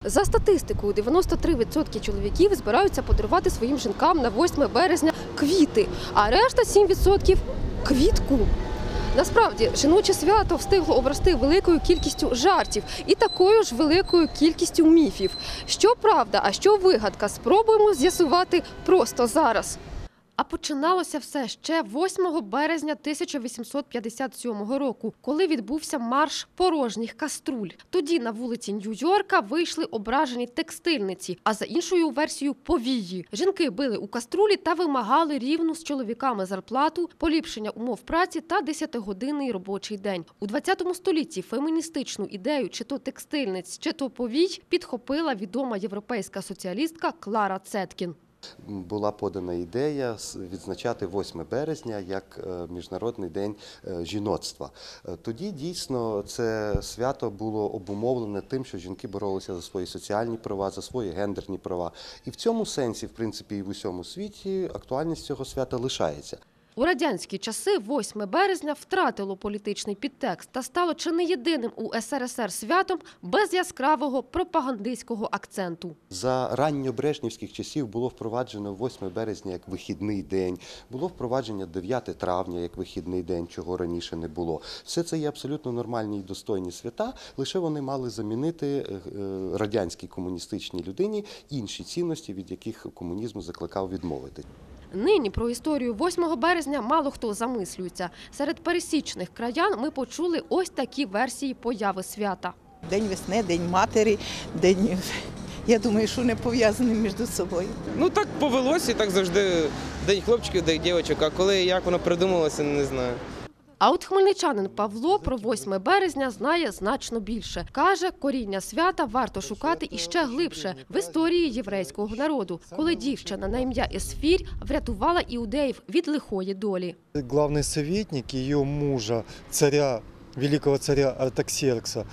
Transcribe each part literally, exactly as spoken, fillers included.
За статистикою, дев'яносто три відсотки чоловіків збираються подарувати своїм жінкам на восьме березня квіти, а решта сім відсотків – квітку. Насправді, жіноче свято встигло обрости великою кількістю жартів і такою ж великою кількістю міфів. Що правда, а що вигадка, спробуємо з'ясувати просто зараз. А починалося все ще восьмого березня тисяча вісімсот п'ятдесят сьомого року, коли відбувся марш порожніх каструль. Тоді на вулиці Нью-Йорка вийшли ображені текстильниці, а за іншою версією – повії. Жінки били у каструлі та вимагали рівну з чоловіками зарплату, поліпшення умов праці та десятигодинний робочий день. У двадцятому столітті феміністичну ідею чи то текстильниць, чи то повій підхопила відома європейська соціалістка Клара Цеткін. Була подана ідея відзначати восьме березня як Міжнародний день жіноцтва. Тоді дійсно це свято було обумовлене тим, що жінки боролися за свої соціальні права, за свої гендерні права. І в цьому сенсі, в принципі, і в усьому світі актуальність цього свята лишається. У радянські часи восьме березня втратило політичний підтекст та стало чи не єдиним у ес ер ес ер святом без яскравого пропагандистського акценту. За ранньобрежнівських часів було впроваджено восьме березня як вихідний день, було впровадження дев'яте травня як вихідний день, чого раніше не було. Все це є абсолютно нормальні і достойні свята, лише вони мали замінити радянській комуністичній людині інші цінності, від яких комунізм закликав відмовити. Нині про історію восьмого березня мало хто замислюється. Серед пересічних краян ми почули ось такі версії появи свята. День весни, День матері, день, я думаю, що не пов'язані між собою. Ну так повелося, і так завжди день хлопчиків, день дівчинок, а коли і як воно придумалося, не знаю. А от хмельничанин Павло про восьме березня знає значно більше. Каже, коріння свята варто шукати іще глибше – в історії єврейського народу, коли дівчина на ім'я Есфір врятувала іудеїв від лихої долі. Главний советник її мужа, царя, великого царя Артаксеркса,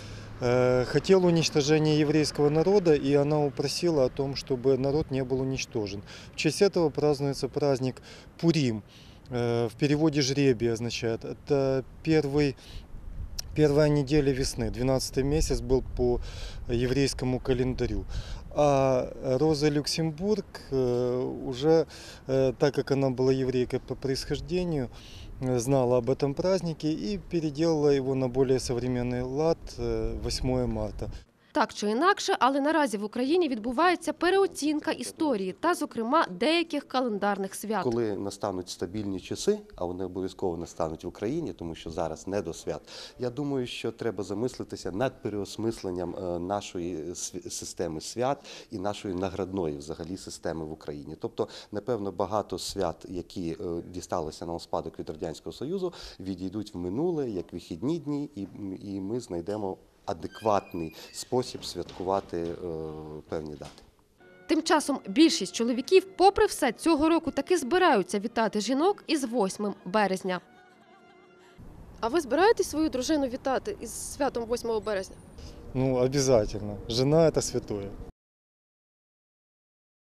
хотел уничтожения еврейского народа, и она упросила о том, чтобы народ не был уничтожен. В честь этого празднуется праздник Пурим. В переводе «жребий» означает, это первый, первая неделя весны, двенадцатый месяц был по еврейскому календарю. А Роза Люксембург уже, так как она была еврейкой по происхождению, знала об этом празднике и переделала его на более современный лад восьмое марта. Так чи інакше, але наразі в Україні відбувається переоцінка історії та, зокрема, деяких календарних свят. Коли настануть стабільні часи, а вони обов'язково настануть в Україні, тому що зараз не до свят, я думаю, що треба замислитися над переосмисленням нашої системи свят і нашої наградної взагалі системи в Україні. Тобто, напевно, багато свят, які дісталися нам у спадок від Радянського Союзу, відійдуть в минуле, як вихідні дні, і ми знайдемо адекватний спосіб святкувати е, певні дати. Тим часом більшість чоловіків, попри все, цього року таки збираються вітати жінок із восьмим березня. А ви збираєтесь свою дружину вітати із святом восьмого березня? Ну, обязательно. Жена – это святое.